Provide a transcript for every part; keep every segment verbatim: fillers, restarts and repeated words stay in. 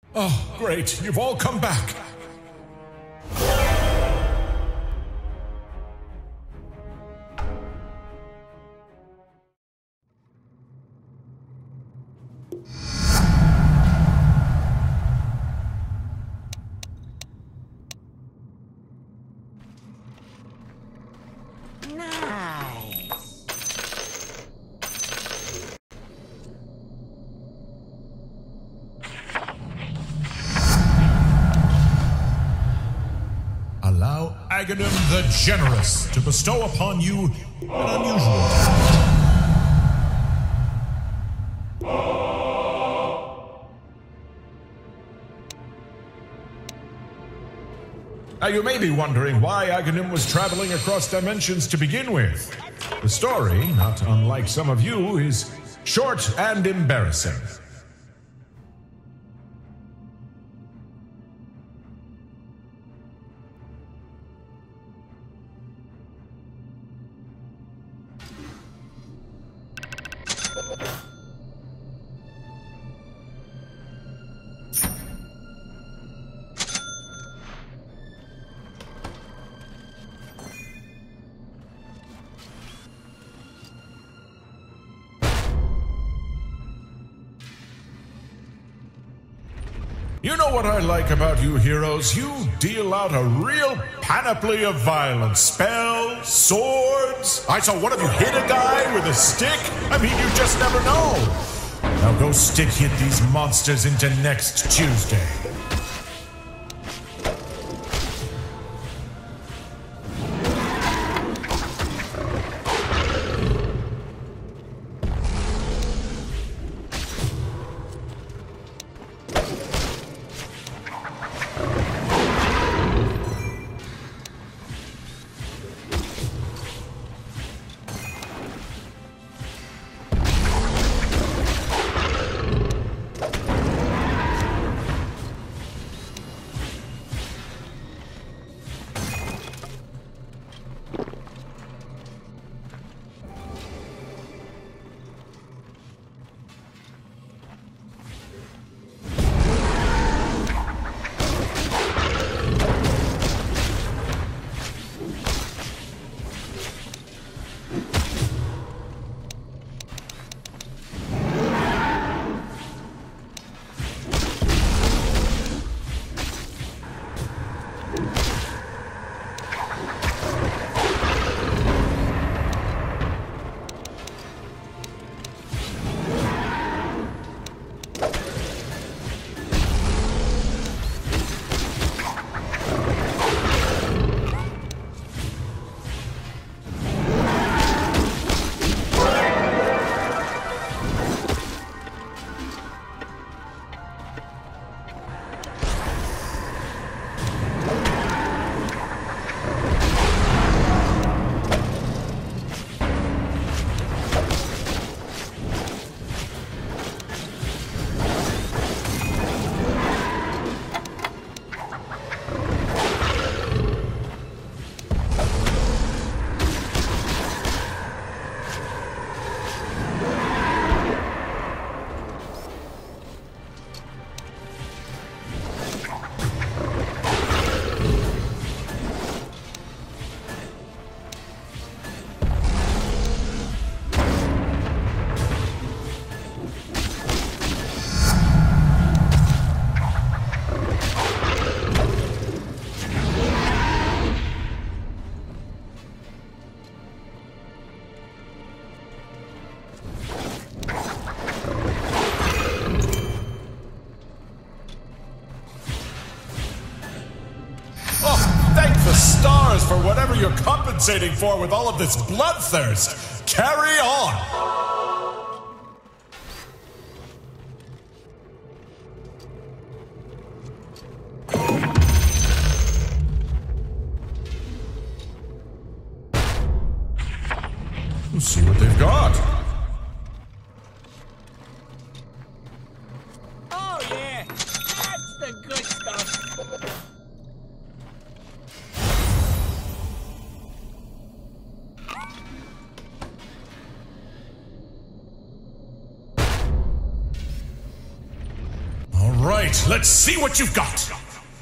Oh, great. You've all come back. Aghanim the Generous to bestow upon you an unusual talent. Now you may be wondering why Aghanim was traveling across dimensions to begin with. The story, not unlike some of you, is short and embarrassing. You know what I like about you heroes? You deal out a real panoply of violence. Spells, swords. I saw one of you hit a guy with a stick. I mean, you just never know. Now go stick hit these monsters into next Tuesday. For whatever you're compensating for with all of this bloodthirst. Carry on! Let's see what they've got. Oh yeah, that's the good stuff. right, let's see what you've got.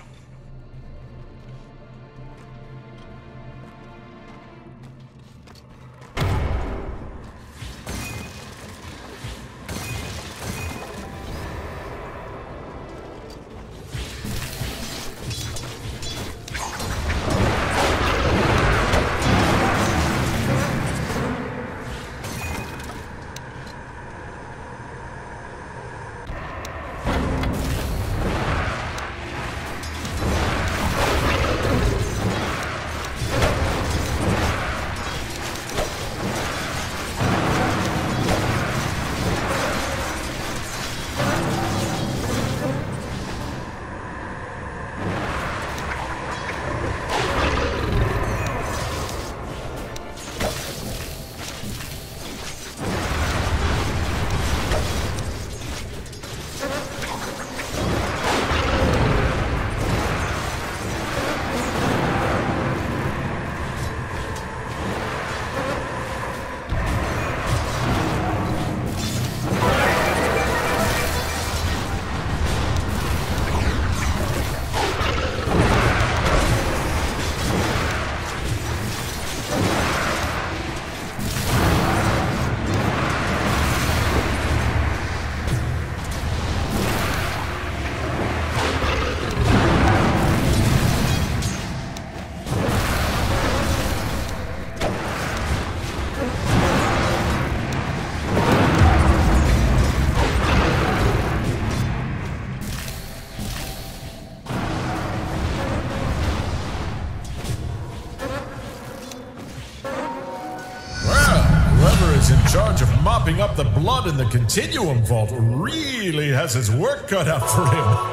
In charge of mopping up the blood in the Continuum Vault really has his work cut out for him.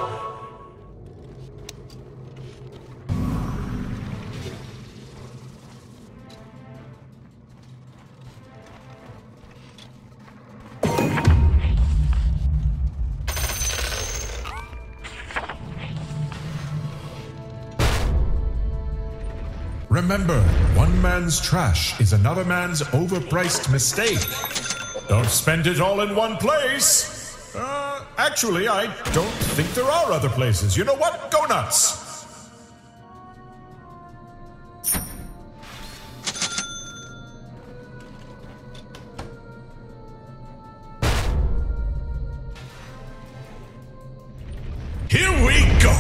Remember, one man's trash is another man's overpriced mistake. Don't spend it all in one place. Uh, actually, I don't think there are other places. You know what? Go nuts. Here we go.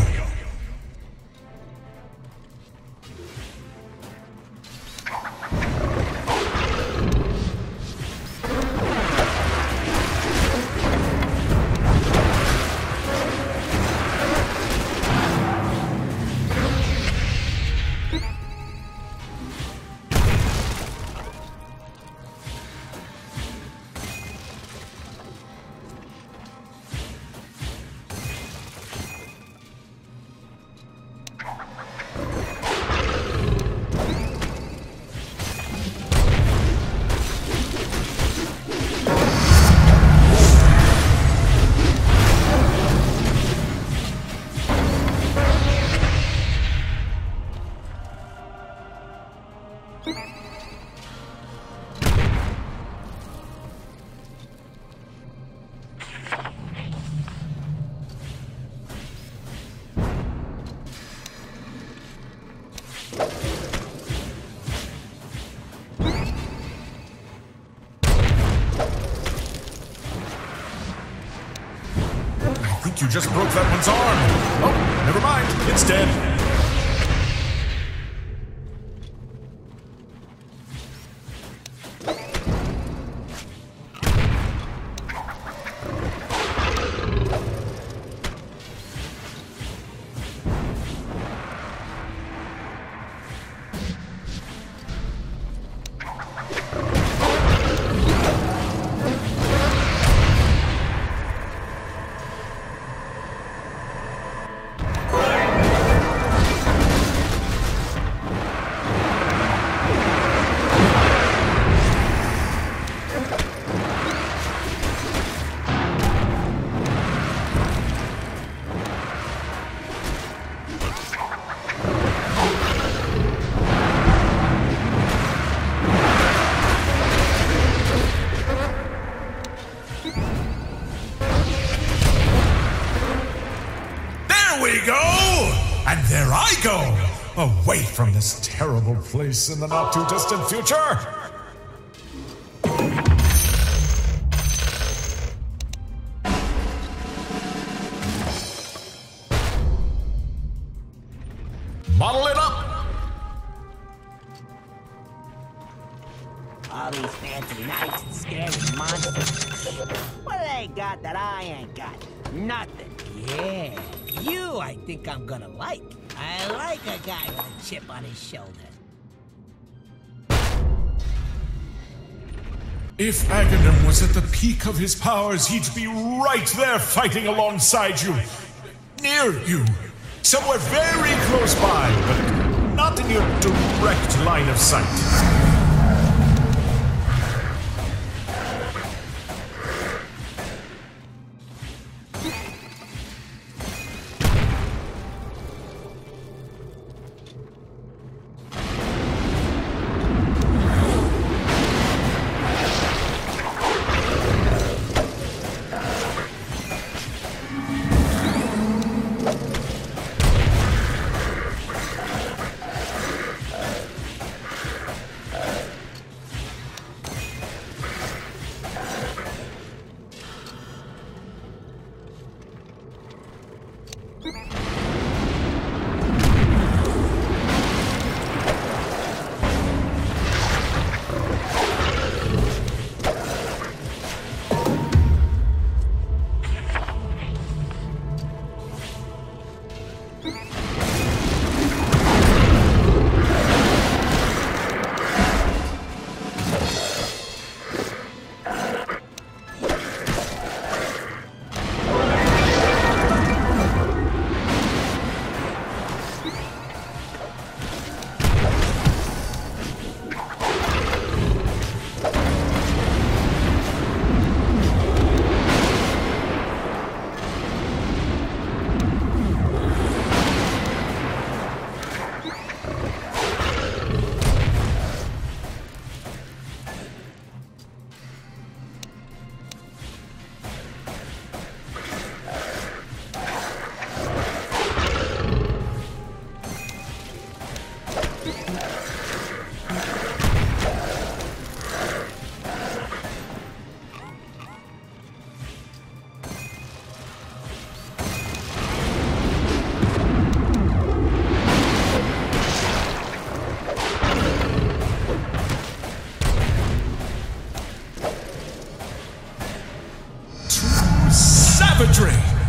You just broke that one's arm. Oh, never mind. It's dead. And there I go, away from this terrible place in the not-too-distant future. Model it up! All these fancy knights and scary monsters. What do they got that I ain't got? Nothing. Yeah, you I think I'm gonna like. I like a guy with a chip on his shoulder. If Aghanim was at the peak of his powers, he'd be right there fighting alongside you. Near you. Somewhere very close by, but not in your direct line of sight. Savagery!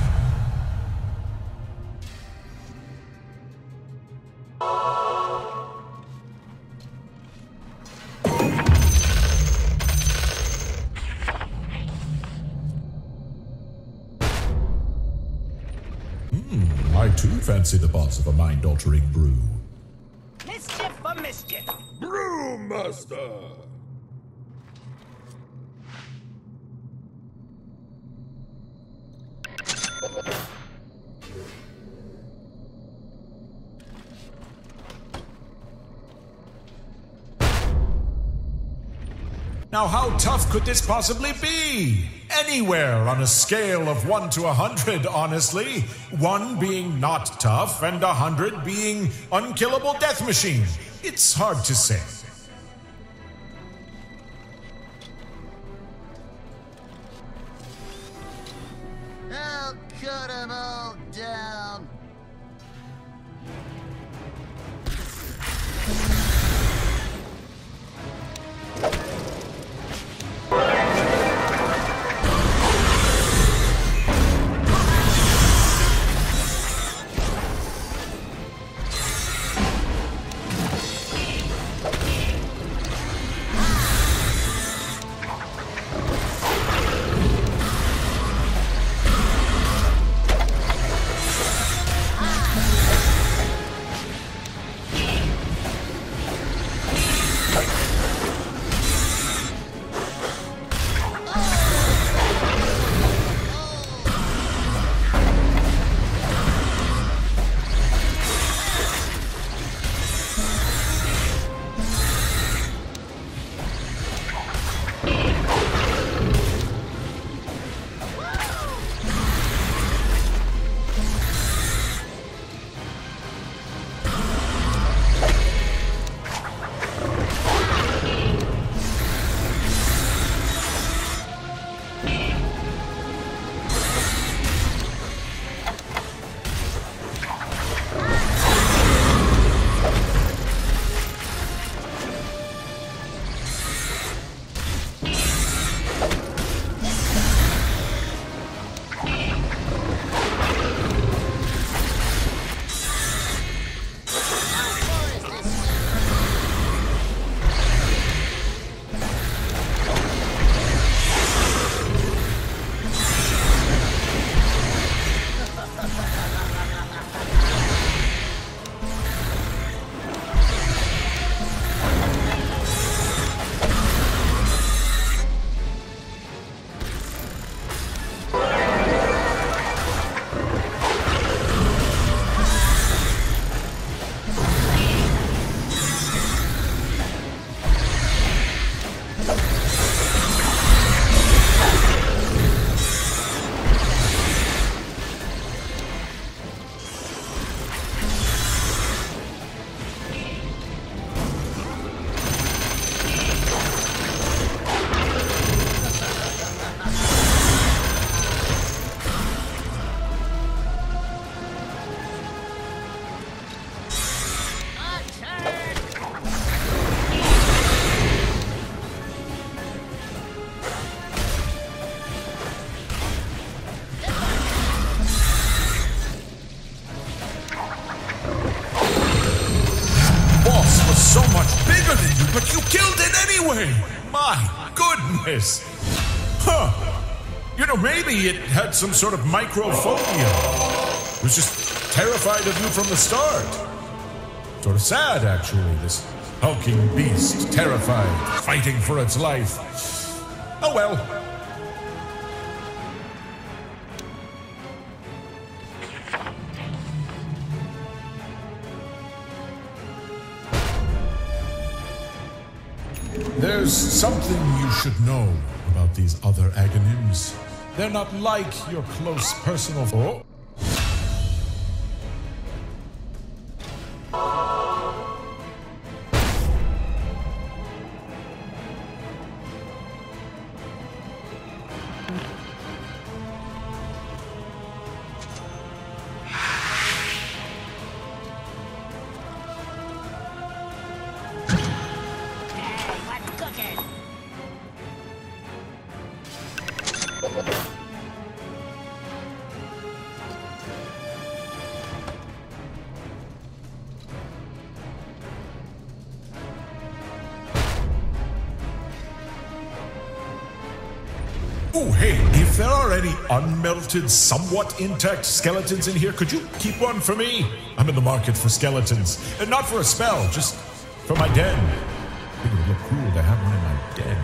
Hmm, I too fancy the boss of a mind-altering brew. Mischief for mischief. Brewmaster! Now, how tough could this possibly be? Anywhere on a scale of one to a hundred, honestly. One being not tough, and a hundred being unkillable death machine. It's hard to say. I'll cut 'em all down. goodness! Huh! You know, maybe it had some sort of microphobia. It was just terrified of you from the start. Sort of sad, actually, this hulking beast, terrified, fighting for its life. Oh well. There's something you should know about these other Aghanims. They're not like your close personal foe. Oh, hey, if there are any unmelted, somewhat intact skeletons in here, could you keep one for me? I'm in the market for skeletons. And not for a spell, just for my den. I think it would look cool to have one in my den.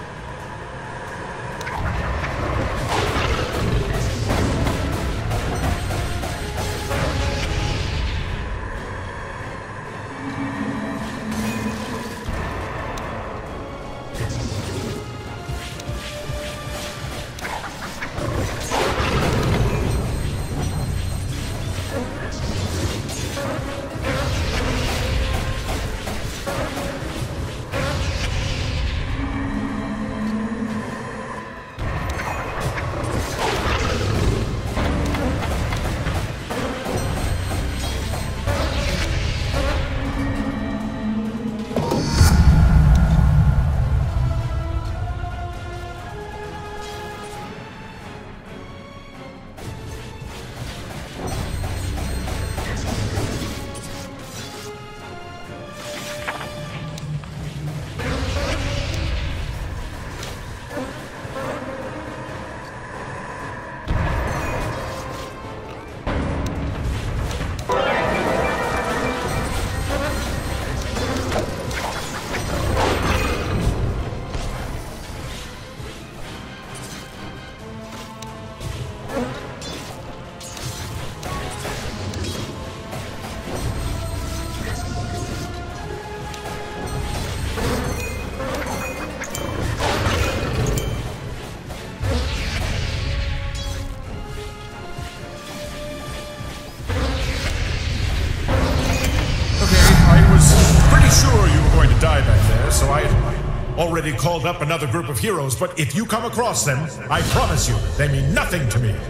Already called up another group of heroes, but if you come across them, I promise you, they mean nothing to me.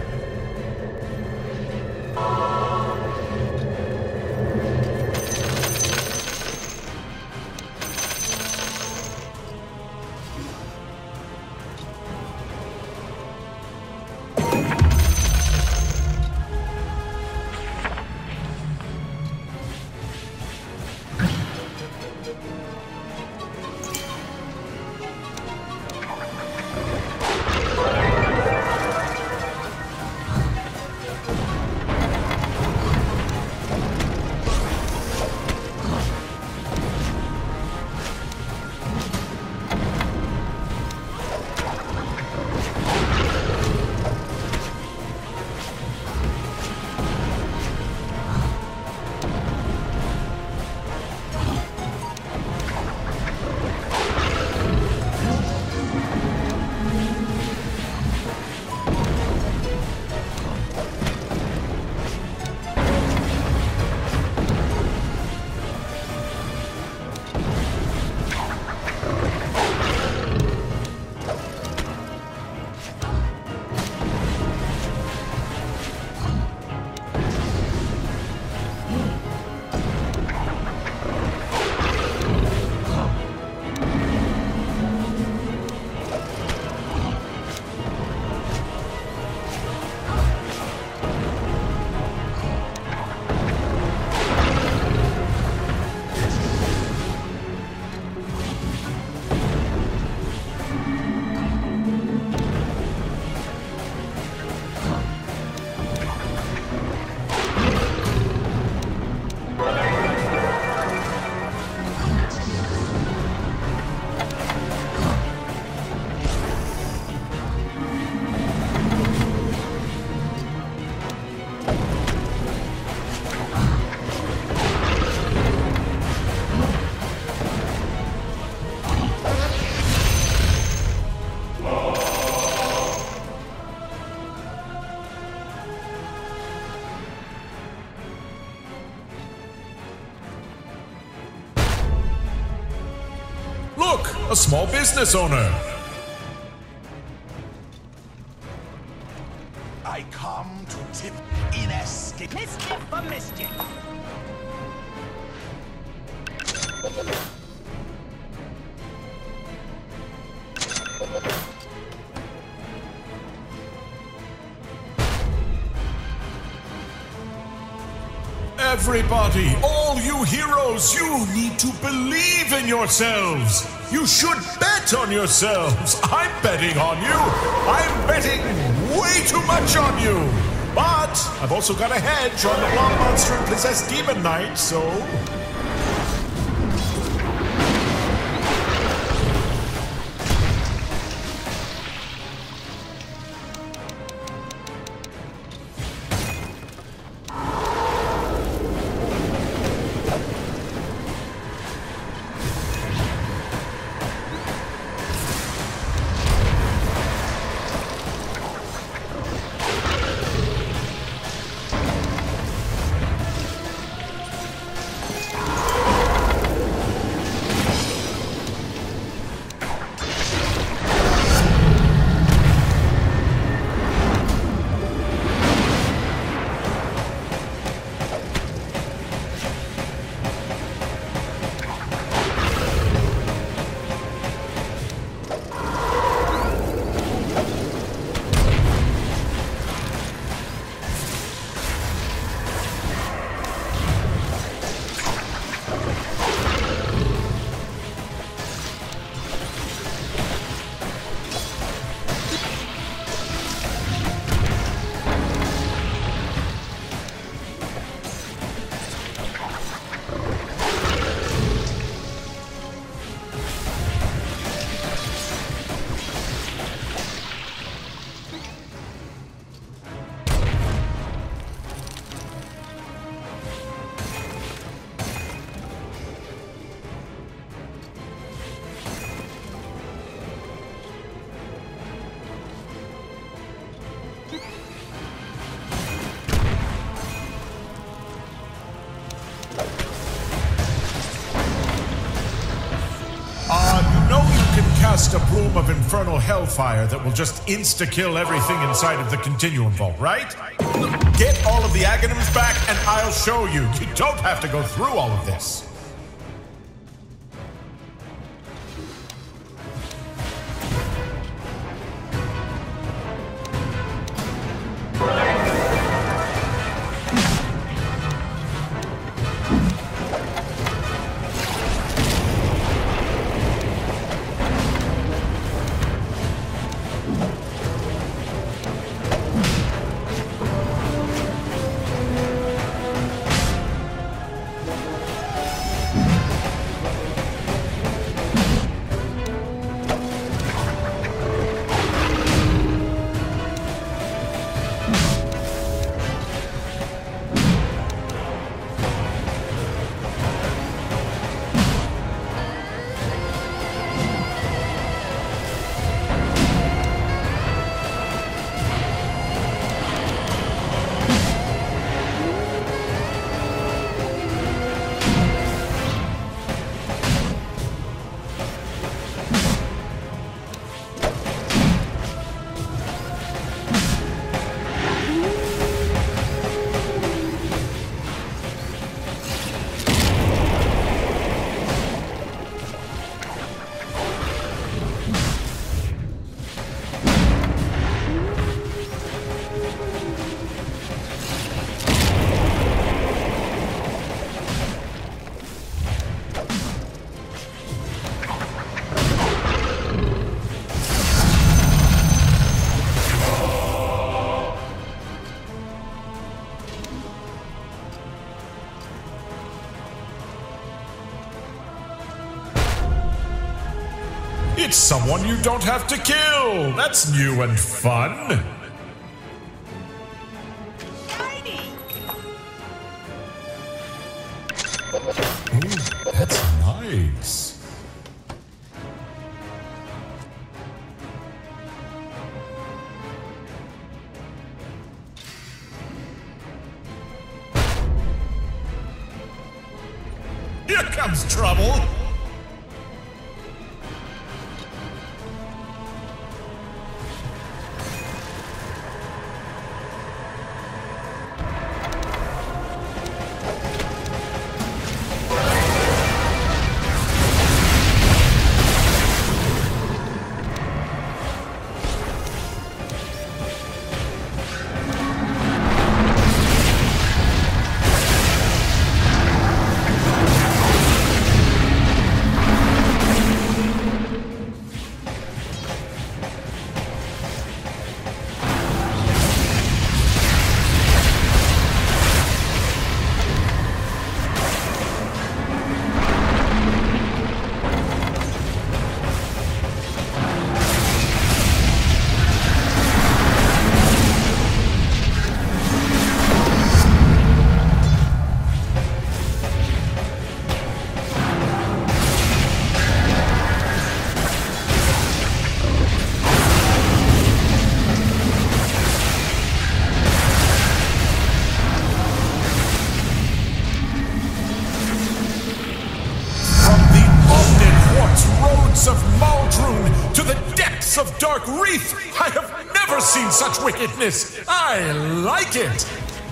a small business owner. I come to tip in a stick. Mischief for mischief. Everybody, all you heroes, you need to believe in yourselves. You should bet on yourselves. I'm betting on you. I'm betting way too much on you. But I've also got a hedge on the Blob Monster and Possessed Demon Knight, so... Cast a plume of infernal hellfire that will just insta-kill everything inside of the Continuum Vault, right? Get all of the Aghanims back and I'll show you. You don't have to go through all of this. It's someone you don't have to kill! That's new and fun! Ooh, that's nice. Here comes trouble! dark wreath! I have never seen such wickedness! I like it!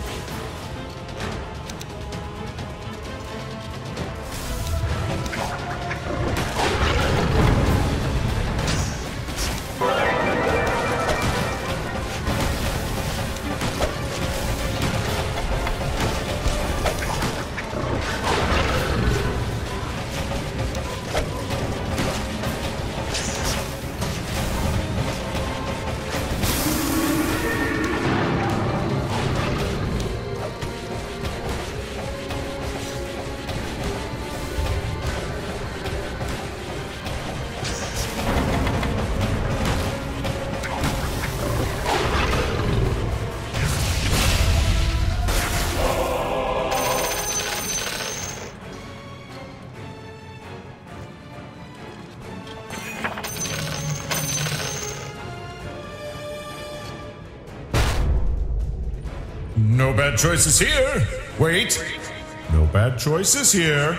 No bad choices here. Wait. No bad choices here.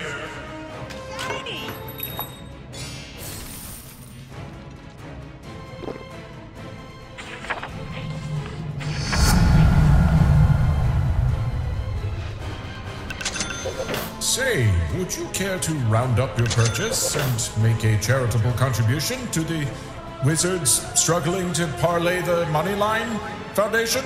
Say, would you care to round up your purchase and make a charitable contribution to the wizards struggling to parlay the Moneyline Foundation?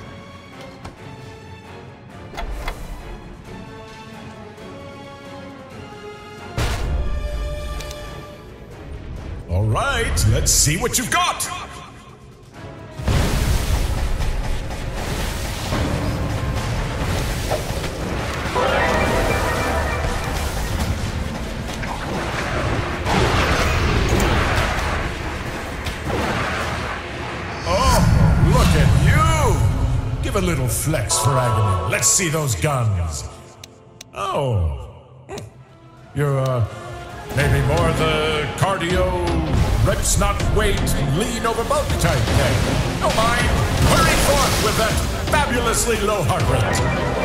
All right, let's see what you've got. Oh, look at you. Give a little flex for Aghanim. Let's see those guns. Oh, you're, uh... maybe more the cardio, reps not weight, lean over bulk type thing. No mind. Hurry forth with that fabulously low heart rate.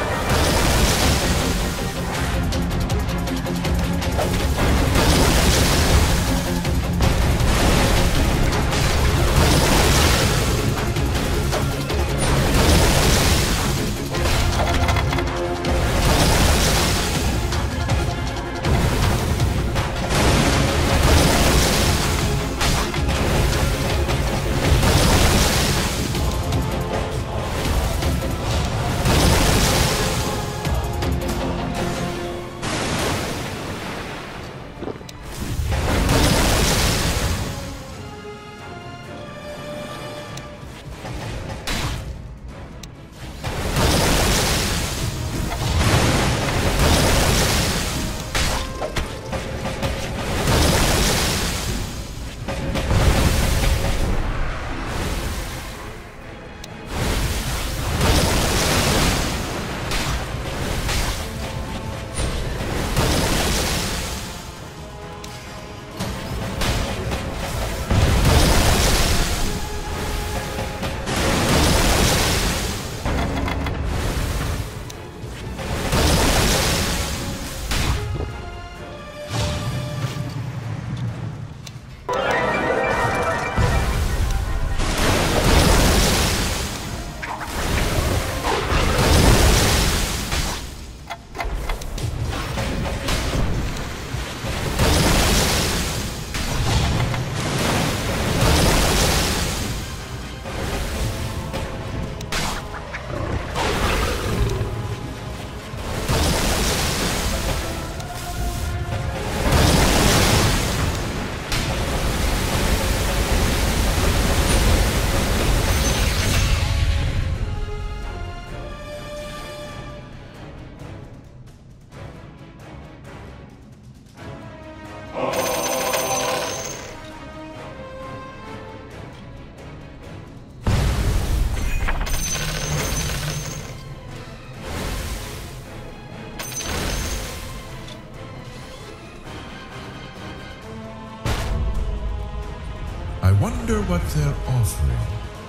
I wonder what they're offering.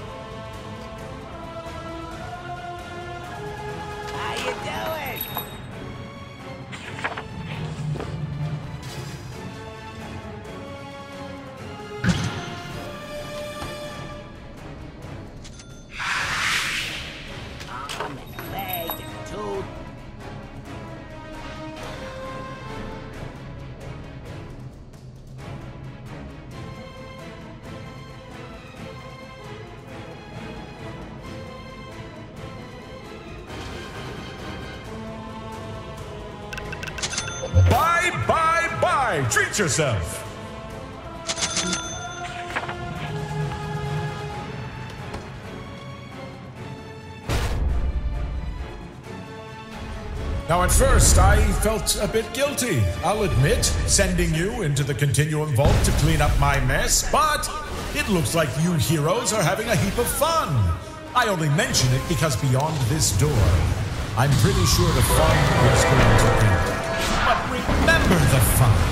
How you doing? treat yourself. Now, at first, I felt a bit guilty, I'll admit, sending you into the Continuum Vault to clean up my mess, but it looks like you heroes are having a heap of fun. I only mention it because beyond this door, I'm pretty sure the fun is going to end. But remember the fun.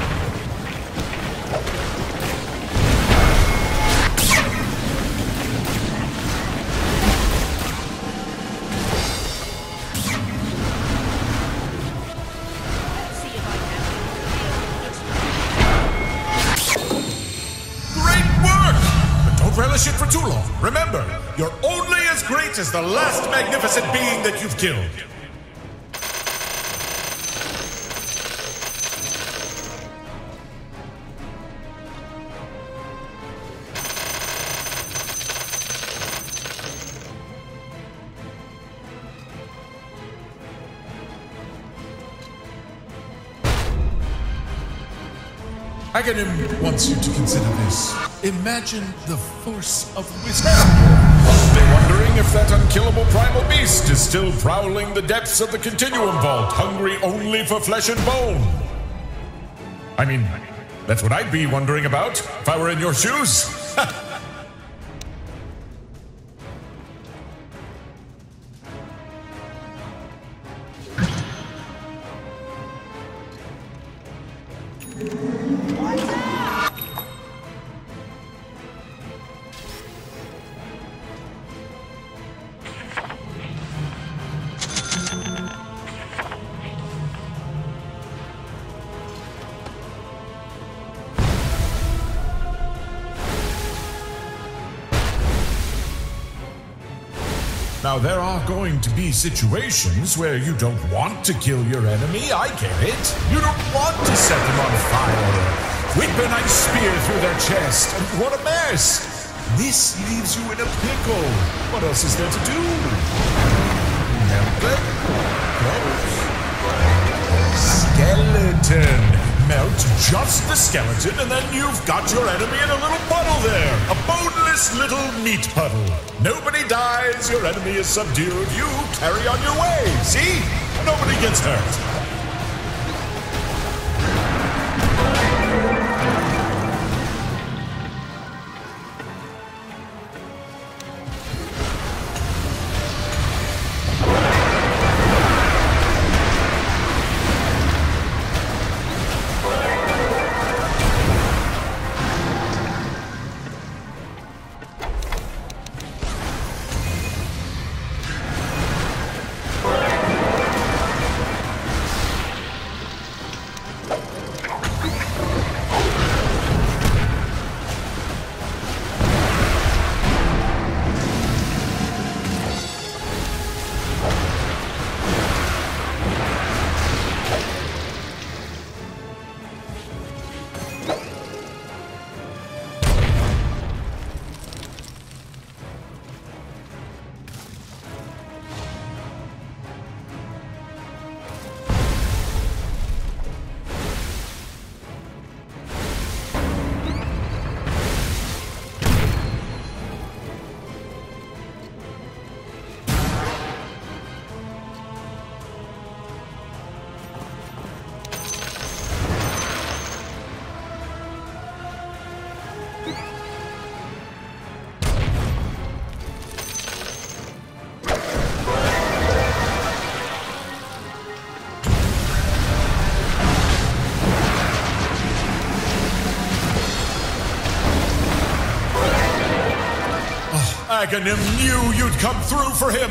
Relish it for too long. Remember, you're only as great as the last magnificent being that you've killed. Aghanim wants you to consider this. Imagine the force of wisdom. Possibly wondering if that unkillable primal beast is still prowling the depths of the Continuum Vault, hungry only for flesh and bone. I mean, that's what I'd be wondering about if I were in your shoes. Now, there are going to be situations where you don't want to kill your enemy, I get it. You don't want to set them on fire, whip a nice spear through their chest, and what a mess! This leaves you in a pickle. What else is there to do? Melt them? Close. Skeleton. Melt just the skeleton, and then you've got your enemy in a little puddle there. A boneless little meat puddle. Nobody dies, your enemy is subdued, you carry on your way. See? Nobody gets hurt. Aghanim knew you'd come through for him!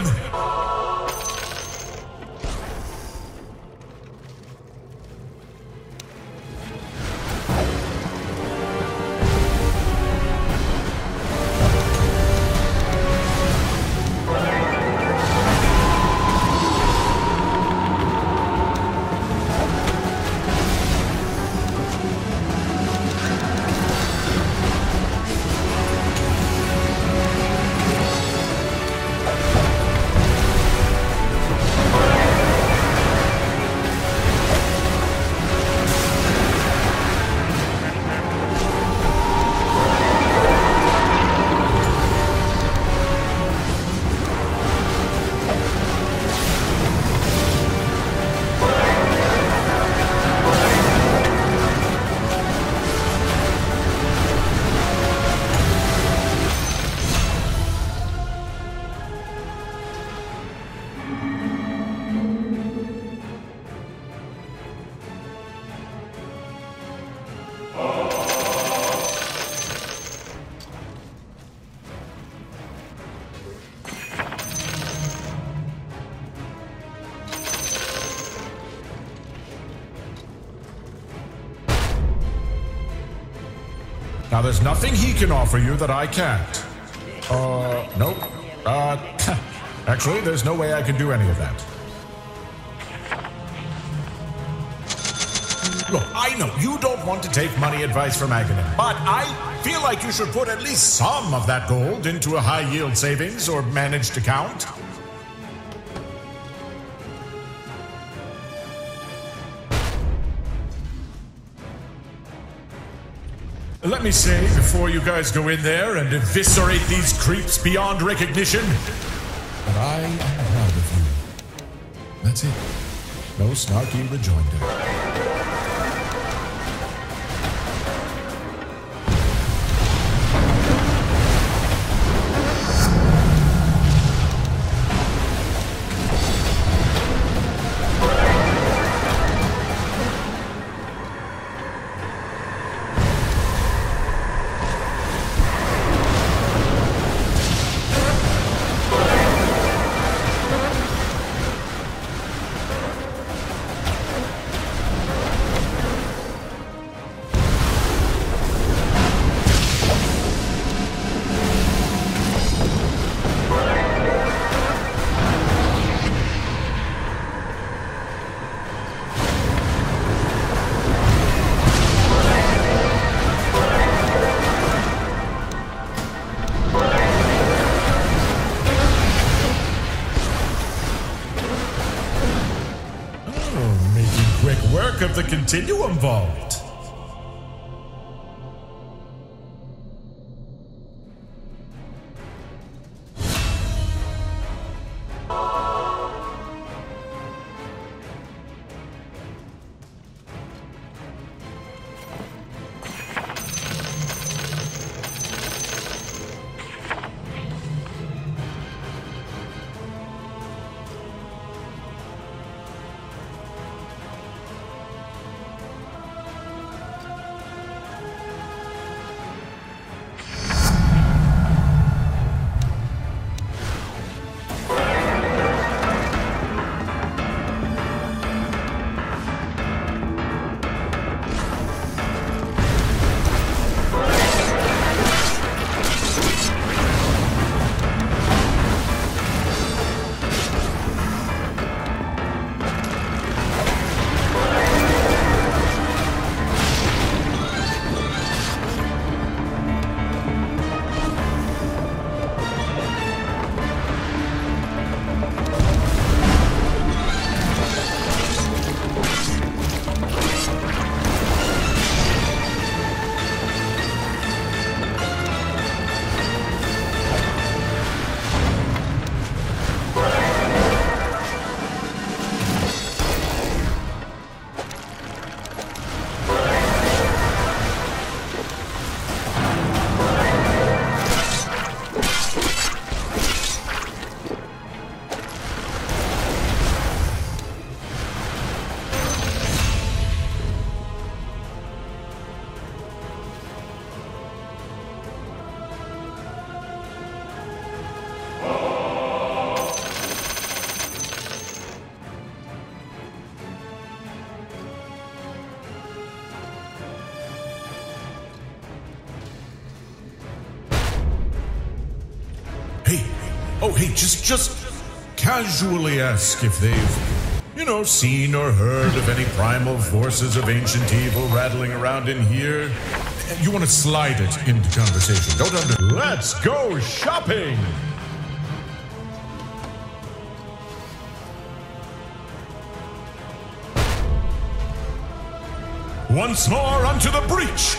Now, there's nothing he can offer you that I can't. Uh, nope. Uh, actually, there's no way I can do any of that. Look, I know you don't want to take money advice from Aghanim, but I feel like you should put at least some of that gold into a high-yield savings or managed account. Let me say, before you guys go in there and eviscerate these creeps beyond recognition, that I am proud of you. That's it. No snarky rejoinder. Of the Continuum Vault. Oh, hey, just, just casually ask if they've, you know, seen or heard of any primal forces of ancient evil rattling around in here. You want to slide it into conversation. Don't under... Let's go shopping! Once more unto the breach!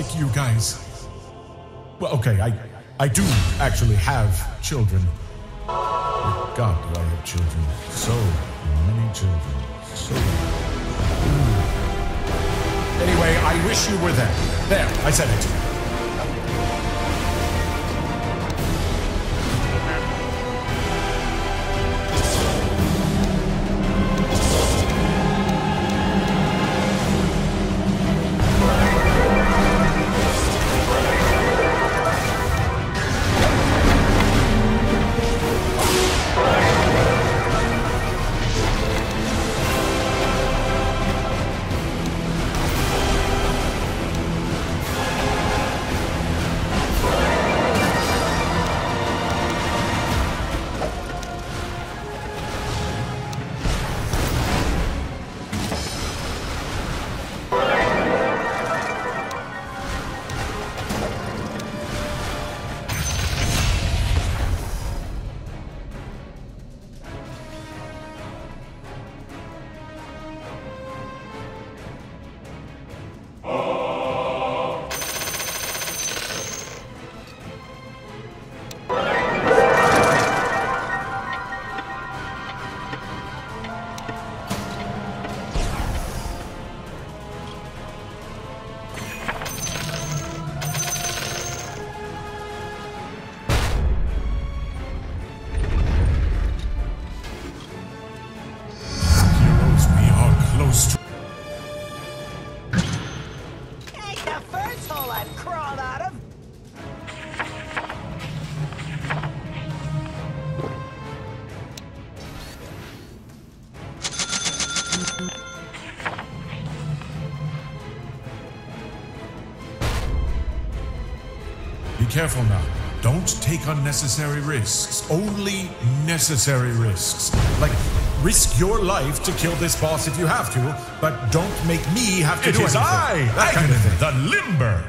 like you guys. Well, okay, I, I do actually have children. But God, do I have children. So many children. So many. Anyway, I wish you were there. There, I said it. Be careful now. Don't take unnecessary risks. Only necessary risks. Like, risk your life to kill this boss if you have to, but don't make me have to It do was anything. I, That kind of thing. the limber.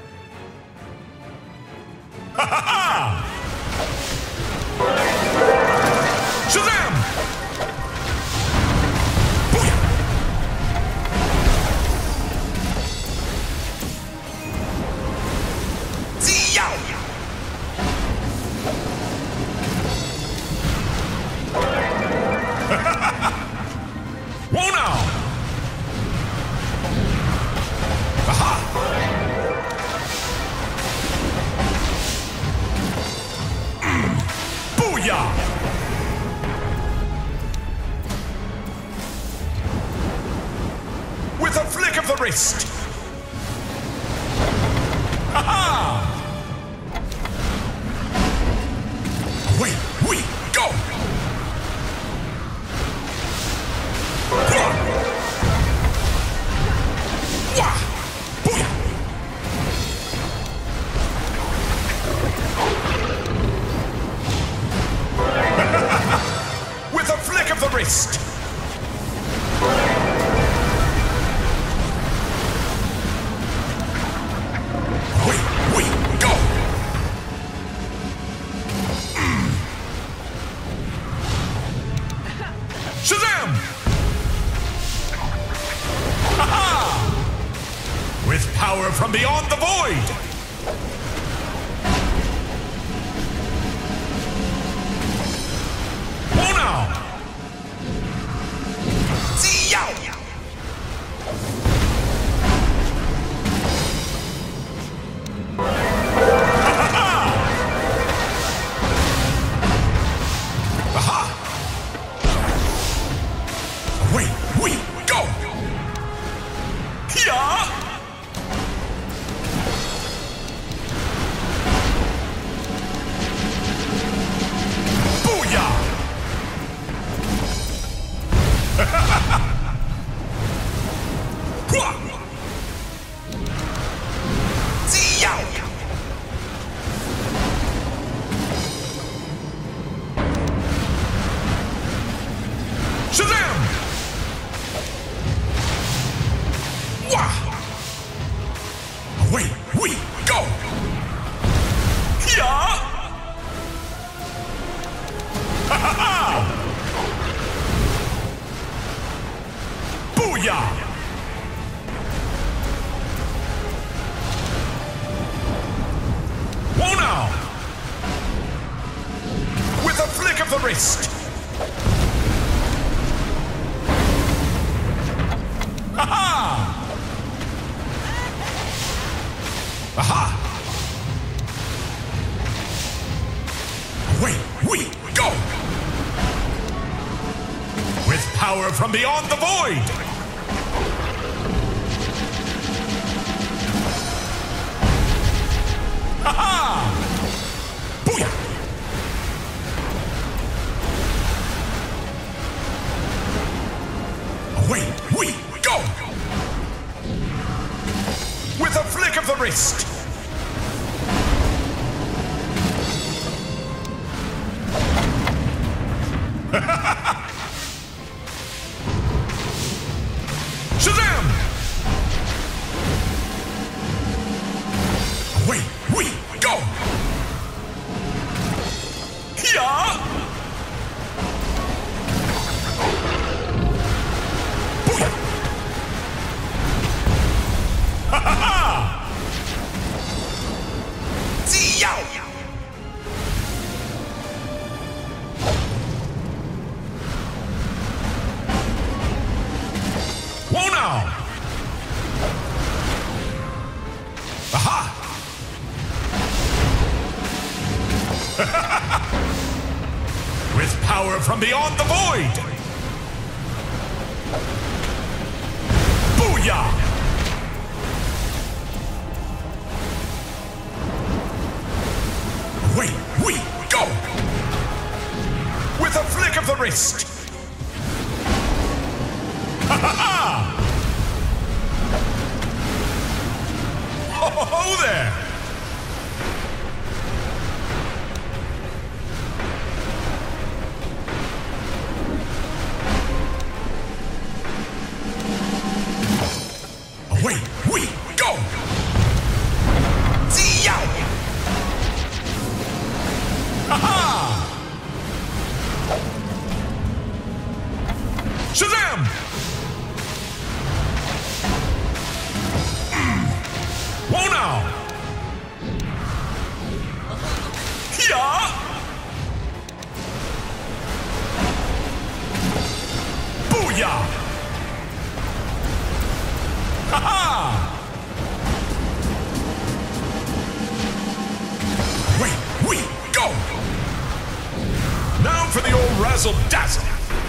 Ha ha ha! Shazam! With a flick of the wrist. Ha-ha! Away we go! Wah! Wah! Booyah! With a flick of the wrist. Shazam! Ha-ha! With power from beyond the void! Oh now! See-yow! Shazam! Wah! Away we go! Yeah! Ha ha ha! Booyah! wrist! Ha-ha! Aha! Away we go! With power from beyond the void! Ha-ha! Booyah! Away we go! With a flick of the wrist! Shazam! Away we go! Yeah! Booyah! Ha ha ha! Zee-yow! Whoa now! Aha! With power from beyond the void! Booyah! Away we go! With a flick of the wrist! Ha ha ha! Oh there! Away we go! Zee-yow! Ha ha! Shazam! Whoa now! Yeah! Booyah! Ha ha! Away we go! Now for the old razzle-dazzle!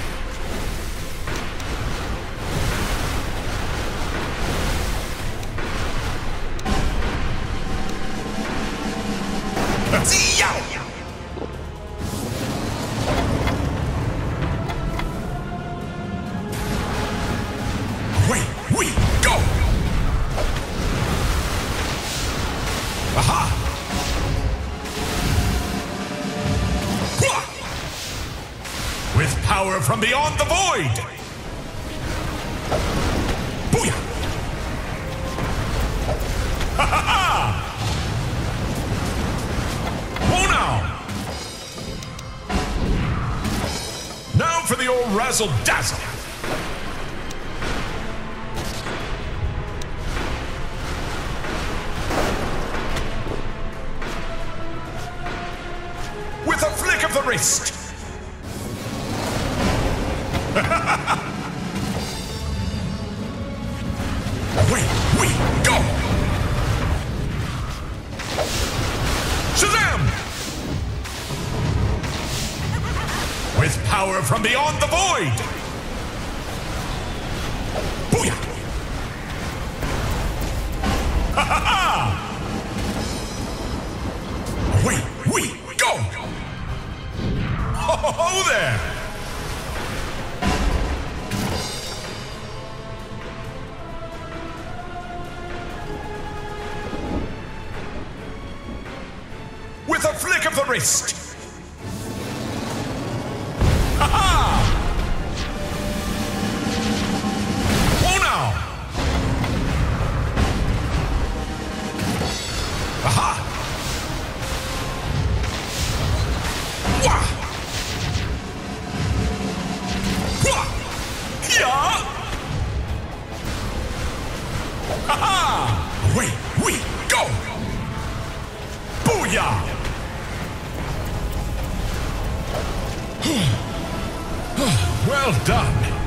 Zee-yow! Away we go! Aha! Hua! With power from beyond the void! Booyah! Ha ha ha! Whoa now! Now for the old razzle-dazzle! With a flick of the wrist! Away we go! Shazam! With power from beyond the void! Booyah! Ha ha ha! Away we go! Ho ho ho there! With a flick of the wrist! Ha ha! Whoa now! Aha! Wah! Wah! Yeah! Ha ha! Away we go! Booyah! Well done.